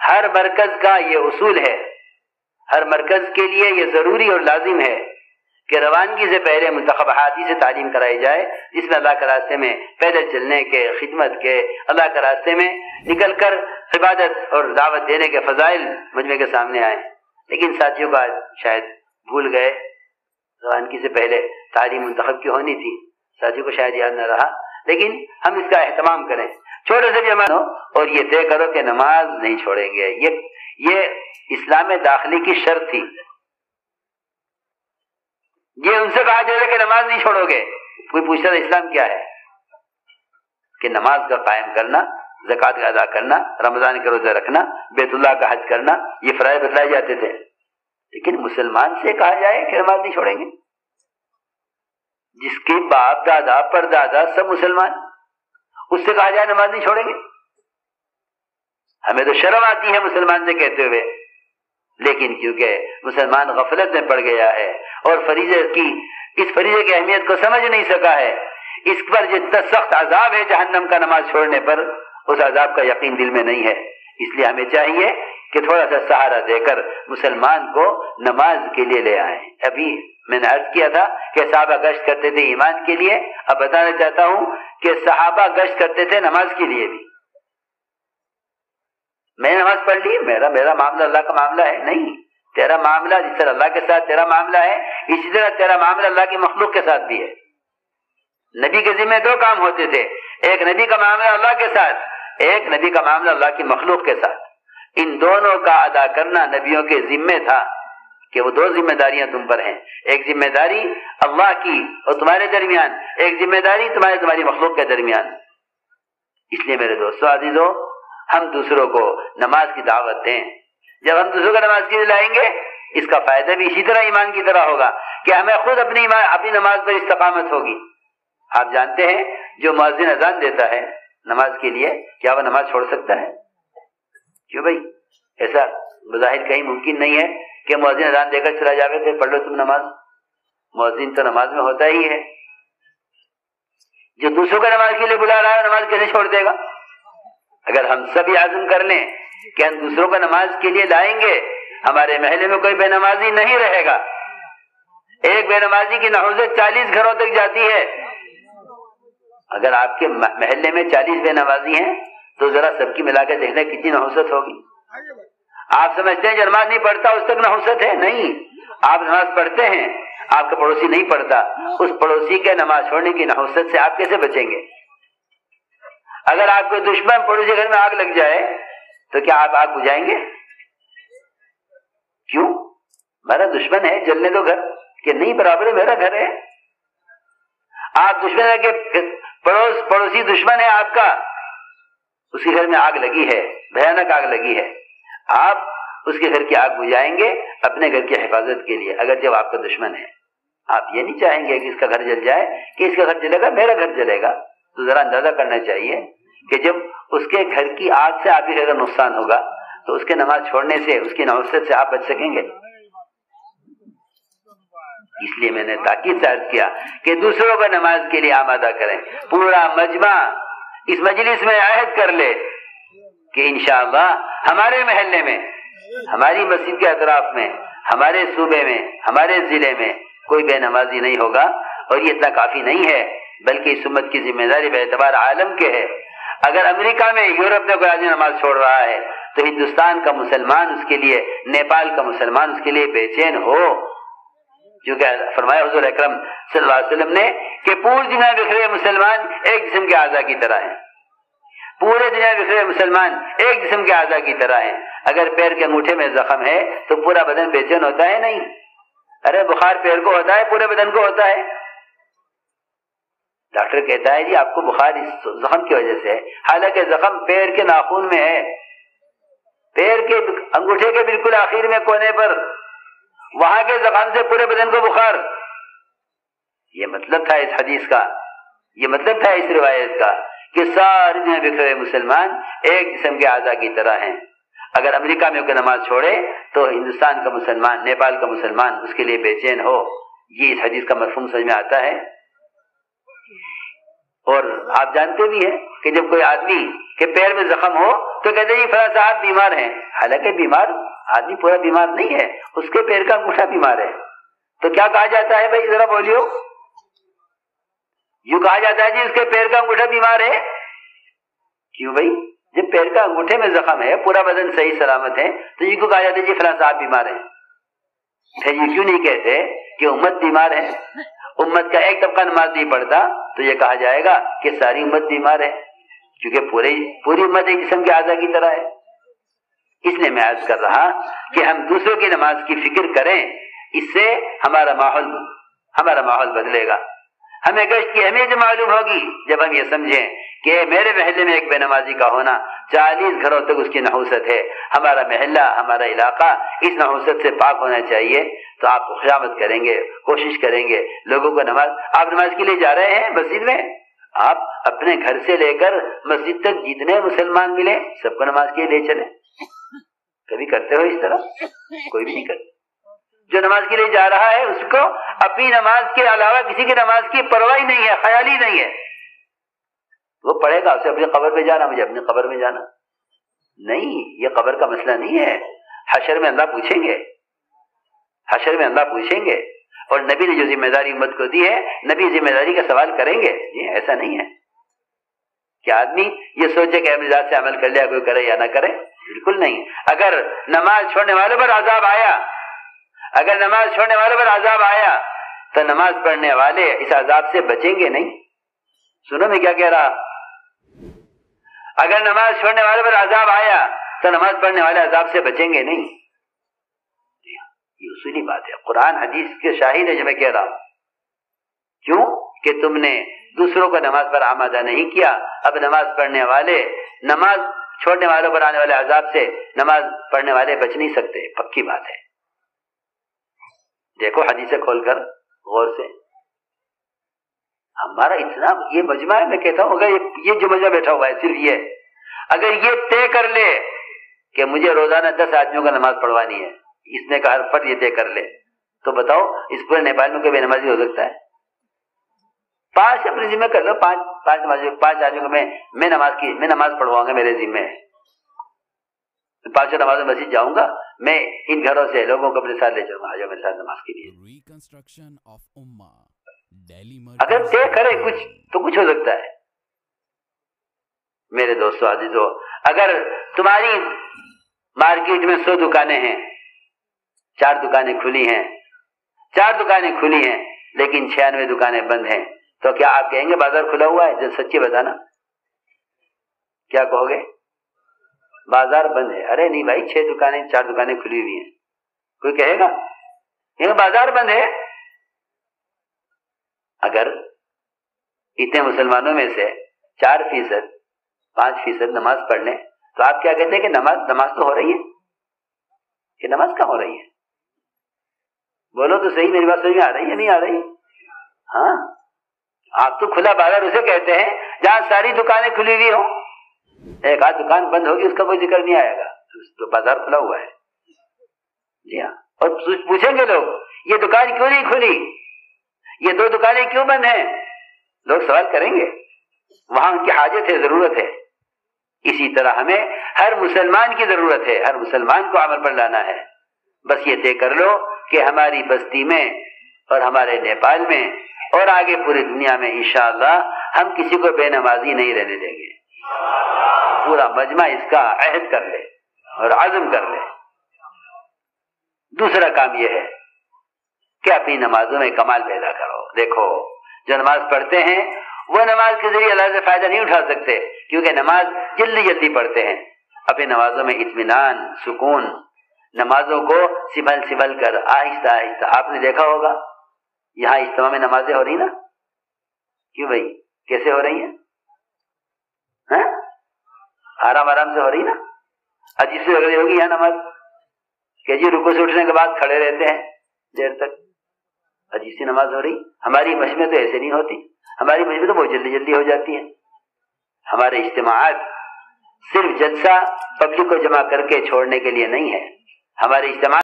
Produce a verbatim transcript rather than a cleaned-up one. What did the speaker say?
ہر مرکز کا یہ اصول ہے، ہر مرکز کے لیے یہ ضروری اور لازم ہے کہ روانگی سے پہلے منتخب احادیث سے تعلیم کرائی جائے، جس میں اللہ کے راستے میں پیدل چلنے کے، خدمت کے، اللہ کے راستے میں نکل کر عبادت اور دعوت دینے کے فضائل مجمع کے سامنے آئیں۔ لیکن ساتھیوں کا شاید بھول گئے، روانگی سے پہلے تعلیم منتخب کی ہونی تھی، ساتھیوں کو شاید یاد نہ رہا، لیکن ہم اس کا اہتمام کریں، چھوٹے سے بھی ہمارا اور یہ طے کرو کہ نماز نہیں چھوڑیں گے۔ یہ یہ اسلام داخلی کی شرط تھی۔ یہ ان سے کہا جائے کہ نماز نہیں چھوڑو گے، کوئی پوچھتا تھا اسلام کیا ہے، کہ نماز کا قائم کرنا، زکوٰۃ کا ادا کرنا، رمضان کے روزے رکھنا، بیت اللہ کا حج کرنا، یہ فرائض بتلائے جاتے تھے۔ لیکن مسلمان سے کہا جائے کہ نماز نہیں چھوڑیں گے، جس کے باپ دادا پر دادا سب مسلمان، اس سے کہا جائے نماز نہیں چھوڑیں گے؟ ہمیں تو شرم آتی ہے مسلمان سے کہتے ہوئے، لیکن کیونکہ مسلمان غفلت میں پڑ گیا ہے اور فریضے کی اس فریضے کی اہمیت کو سمجھ نہیں سکا ہے، اس پر جتنا سخت عذاب ہے جہنم کا نماز چھوڑنے پر، اس عذاب کا یقین دل میں نہیں ہے۔ اس لیے ہمیں چاہیے کہ تھوڑا سا سہارا دے کر مسلمان کو نماز کے لیے لے آئیں۔ ابھی میں نے عرض کیا تھا کہ صحابہ گشت کرتے تھے ایمان کے لیے، اب بتانا چاہتا ہوں کہ صحابہ گشت کرتے تھے نماز کے لیے بھی۔ میں نے نماز پڑھ لی، میرا میرا معاملہ اللہ کا معاملہ ہے، نہیں، تیرا معاملہ جس طرح اللہ کے ساتھ تیرا معاملہ ہے، اسی طرح تیرا معاملہ اللہ کی مخلوق کے ساتھ بھی ہے۔ نبی کے ذمہ دو کام ہوتے تھے، ایک نبی کا معاملہ اللہ کے ساتھ، ایک نبی کا معاملہ اللہ کی مخلوق کے ساتھ۔ ان دونوں کا ادا کرنا نبیوں کے ذمہ تھا کہ وہ دو ذمہ داریاں تم پر ہیں، ایک ذمہ داری اللہ کی اور تمہارے درمیان، ایک ذمہ داری تمہارے تمہاری مخلوق کے درمیان۔ اس لیے میرے دوستو عزیزو، ہم دوسروں کو نماز کی دعوت دیں۔ جب ہم دوسروں کو نماز کے لیے لائیں گے، اس کا فائدہ بھی اسی طرح ایمان کی طرح ہوگا کہ ہمیں خود اپنی ایمان اپنی نماز پر استقامت ہوگی۔ آپ جانتے ہیں جو مؤذن اذان دیتا ہے نماز کے لیے، کیا وہ نماز چھوڑ سکتا ہے؟ کیوں بھائی؟ ایسا بظاہر کہیں ممکن نہیں ہے کہ مؤذن اذان دے کر چلا جاوے کہ پڑھ لو تم نماز۔ مؤذن تو نماز میں ہوتا ہی ہے، جو دوسروں کو نماز کے لیے بلا رہا ہے نماز کیسے چھوڑ دے گا؟ اگر ہم سب یہ عزم کر لیں کہ ہم دوسروں کو نماز کے لیے لائیں گے، ہمارے محلے میں کوئی بے نمازی نہیں رہے گا۔ ایک بے نمازی کی نحوست چالیس گھروں تک جاتی ہے۔ اگر آپ کے محلے میں چالیس بے نمازی ہیں تو ذرا سب کی ملا کے دیکھنا کتنی نحوست ہوگی۔ آپ سمجھتے ہیں جو نماز نہیں پڑھتا اس تک نحوست ہے؟ نہیں، آپ نماز پڑھتے ہیں، آپ کا پڑوسی نہیں پڑھتا، اس پڑوسی کے نماز چھوڑنے کی نحوست سے آپ کیسے بچیں گے؟ اگر آپ کو دشمن پڑوسی گھر میں آگ لگ جائے تو کیا آپ آگ بجھائیں گے؟ کیوں؟ میرا دشمن ہے، جلنے دو گھر، کہ نہیں برابر ہے میرا گھر ہے۔ آپ دشمن ہے کہ پڑوس پڑوسی دشمن ہے آپ کا، اس کے گھر میں آگ لگی ہے، بھیانک آگ لگی ہے، آپ اس کے گھر کی آگ بجھائیں گے اپنے گھر کی حفاظت کے لیے، اگر جب آپ کا دشمن ہے۔ آپ یہ نہیں چاہیں گے کہ اس کا گھر جل جائے، کہ اس کا گھر جلے گا میرا گھر جلے گا۔ تو ذرا اندازہ کرنا چاہیے کہ جب اس کے گھر کی آگ سے آپ ہی کا نقصان ہوگا تو اس کے نماز چھوڑنے سے، اس کی نحوست سے آپ بچ سکیں گے؟ اس لیے میں نے تاکید سے عرض کیا کہ دوسروں کو نماز کے لیے آمادہ کریں۔ پورا مجمع اس مجلس میں عہد کر لے کہ انشاءاللہ ہمارے محلے میں، ہماری مسجد کے اطراف میں، ہمارے صوبے میں، ہمارے ضلع میں کوئی بے نمازی نہیں ہوگا۔ اور یہ اتنا کافی نہیں ہے بلکہ اس امت کی ذمہ داری بے اعتبار عالم کے ہے۔ اگر امریکہ میں، یورپ میں کوئی آدمی نماز چھوڑ رہا ہے تو ہندوستان کا مسلمان اس کے لیے، نیپال کا مسلمان اس کے لیے بے چین ہو، کیونکہ فرمایا حضور اکرم صلی اللہ علیہ وسلم نے کہ پوری دنیا بکھرے مسلمان ایک جسم کے اعضاء کی طرح ہیں، پورے دنیا بکھرے مسلمان ایک جسم کے اعضاء کی طرح ہیں۔ اگر پیر کے انگوٹھے میں زخم ہے تو پورا بدن بے چین ہوتا ہے؟ نہیں۔ ارے بخار پیر کو ہوتا ہے، پورے بدن کو ہوتا ہے۔ ڈاکٹر کہتا ہے جی آپ کو بخار اس زخم کی وجہ سے ہے، حالانکہ زخم پیر کے ناخن میں ہے، پیر کے انگوٹھے کے بالکل آخر میں کونے پر، وہاں کے زخم سے پورے بدن کو بخار۔ یہ مطلب تھا اس حدیث کا، یہ مطلب تھا اس روایت کا کہ سارے دنیا بکھرے ہوئے مسلمان ایک جسم کے اعضاء کی طرح ہیں۔ اگر امریکہ میں کوئی نماز چھوڑے تو ہندوستان کا مسلمان، نیپال کا مسلمان اس کے لیے بے چین ہو۔ یہ اس حدیث کا مفہوم سمجھ میں آتا ہے؟ اور آپ جانتے بھی ہیں کہ جب کوئی آدمی کے پیر میں زخم ہو تو کہتے ہیں جی فلاں صاحب بیمار ہیں، حالانکہ بیمار آدمی پورا بیمار نہیں ہے، اس کے پیر کا انگوٹھا بیمار ہے. تو کیا کہا جاتا ہے بھائی، ذرا بولیو؟ یوں کہا جاتا ہے جی اس کے پیر کا انگوٹھا بیمار ہے. کیوں بھائی؟ جب پیر کا انگوٹھے میں زخم ہے، پورا بدن صحیح سلامت ہے، تو یہ کیوں کہا جاتا ہے جی فلاں صاحب بیمار ہیں؟ پھر یہ کیوں نہیں کہتے کہ امت بیمار ہے؟ امت کا ایک طبقہ نماز نہیں پڑھتا تو یہ کہا جائے گا کہ ساری امت بیمار ہے، کیونکہ پورے پوری امت ایک جسم کے اعضاء کی طرح ہے. اس لیے میں عرض کر رہا کہ ہم دوسروں کی نماز کی فکر کریں، اس سے ہمارا ماحول ہمارا ماحول بدلے گا. ہمیں گشت کی اہمیت معلوم ہوگی جب ہم یہ سمجھیں کہ میرے محلے میں ایک بے نمازی کا ہونا چالیس گھروں تک اس کی نحوست ہے. ہمارا محلہ، ہمارا علاقہ اس نحوست سے پاک ہونا چاہیے. تو آپ خوشامد کریں گے، کوشش کریں گے لوگوں کو نماز. آپ نماز کے لیے جا رہے ہیں مسجد میں، آپ اپنے گھر سے لے کر مسجد تک جتنے مسلمان ملے سب کو نماز کے لیے لے چلیں. کبھی کرتے ہو اس طرح؟ کوئی بھی نہیں کرتا. جو نماز کے لیے جا رہا ہے اس کو اپنی نماز کے علاوہ کسی کی نماز کی پرواہ نہیں ہے، خیال ہی نہیں ہے. وہ پڑھے گا اسے اپنی قبر پہ جانا، مجھے اپنی قبر میں جانا نہیں. یہ قبر کا مسئلہ نہیں ہے. حشر میں اللہ پوچھیں گے، حشر میں اللہ پوچھیں گے. اور نبی نے جو ذمہ داری امت کو دی ہے، نبی ذمہ داری کا سوال کریں گے. یہ ایسا نہیں ہے کہ آدمی یہ سوچے کہ مزاج سے عمل کر لیا، کوئی کرے یا نہ کرے. بالکل نہیں. اگر نماز چھوڑنے والوں پر عذاب آیا اگر نماز چھوڑنے والوں پر عذاب آیا تو نماز پڑھنے والے اس عذاب سے بچیں گے نہیں. سنو میں کیا کہہ رہا، اگر نماز چھوڑنے والوں پر عذاب آیا تو نماز پڑھنے والے عذاب سے بچیں گے نہیں. یہ اصولی بات ہے، قرآن حدیث کے شاہد ہے جو میں کہہ رہا ہوں. کیوں کہ تم نے دوسروں کو نماز پر آمادہ نہیں کیا. اب نماز پڑھنے والے نماز چھوڑنے والوں پر آنے والے عذاب سے نماز پڑھنے والے بچ نہیں سکتے. پکی بات ہے. دیکھو حدیثیں کھول کر غور سے. ہمارا اتنا یہ مجمع ہے، میں کہتا ہوں اگر یہ جو مجمع بیٹھا ہوا ہے صرف یہ اگر یہ طے کر لے کہ مجھے روزانہ دس آدمیوں کا نماز پڑھوانی ہے، اس نے کہا ہر فرد یہ طے کر لے، تو بتاؤ اس پورے نیپال میں کوئی بے نمازی ہو سکتا ہے؟ پانچ اپنے ذمہ کر لو، پانچ پانچ نمازی پانچ آدمیوں کو میں میں نماز کی میں نماز پڑھواؤں گا، میرے ذمہ ہے. پانچوں نمازوں مسجد جاؤں گا، میں ان گھروں سے لوگوں کو اپنے ساتھ لے جاؤں گا، آ جاؤ میرے ساتھ نماز کے لیے. اگر طے کرے کچھ تو کچھ ہو سکتا ہے. میرے دوستو عزیزو، اگر تمہاری مارکیٹ میں سو دکانیں ہیں، چار دکانیں کھلی ہیں چار دکانیں کھلی ہیں لیکن چھیانوے دکانیں بند ہیں، تو کیا آپ کہیں گے بازار کھلا ہوا ہے؟ جب سچی بتانا، کیا کہو گے؟ بازار بند ہے. ارے نہیں بھائی، چھ دکانیں چار دکانیں کھلی ہوئی ہیں. کوئی کہے گا یہ بازار بند ہے؟ اگر اتنے مسلمانوں میں سے چار فیصد پانچ فیصد نماز پڑھ لیں تو آپ کیا کہتے ہیں کہ نماز نماز تو ہو رہی ہے؟ کہ نماز کہاں ہو رہی ہے؟ بولو تو صحیح، میری بات سمجھ میں آ رہی ہے نہیں آ رہی؟ ہاں، آپ تو کھلا بازار اسے کہتے ہیں جہاں ساری دکانیں کھلی ہوئی ہوں. ایک آدھ دکان بند ہوگی اس کا کوئی ذکر نہیں آئے گا، تو بازار کھلا ہوا ہے. جی ہاں. اور پوچھیں گے لوگ یہ دکان کیوں نہیں کھلی، یہ دو دکانیں کیوں بند ہیں؟ لوگ سوال کریں گے. وہاں ان کی حاجت ہے، ضرورت ہے. اسی طرح ہمیں ہر مسلمان کی ضرورت ہے، ہر مسلمان کو عمل پر لانا ہے. بس یہ طے کر لو کہ ہماری بستی میں اور ہمارے نیپال میں اور آگے پوری دنیا میں انشاءاللہ ہم کسی کو بے نمازی نہیں رہنے دیں گے. پورا مجمع اس کا عہد کر لے اور عزم کر لے. دوسرا کام یہ ہے کہ اپنی نمازوں میں کمال پیدا کرو. دیکھو جو نماز پڑھتے ہیں وہ نماز کے ذریعے اللہ سے فائدہ نہیں اٹھا سکتے، کیونکہ نماز جلدی جلدی پڑھتے ہیں. اپنی نمازوں میں اطمینان، سکون، نمازوں کو سنبھل سنبھل کر آہستہ آہستہ. آپ نے دیکھا ہوگا یہاں اجتماع میں نمازیں ہو رہی نا، کیوں بھائی؟ کیسے ہو رہی ہیں؟ ہاں، آرام آرام سے ہو رہی نا. عجیب سے لگ رہی ہوگی یہاں نماز کہ جی رکوع سے اٹھنے کے بعد کھڑے رہتے ہیں دیر تک. عجیب سی نماز ہو رہی. ہماری مشقیں تو ایسے نہیں ہوتی، ہماری مشقیں تو بہت جلدی جلدی ہو جاتی ہیں. ہمارے اجتماعات صرف جلسہ پبلک کو جمع کر کے چھوڑنے کے لیے نہیں ہے. ہمارے اجتماع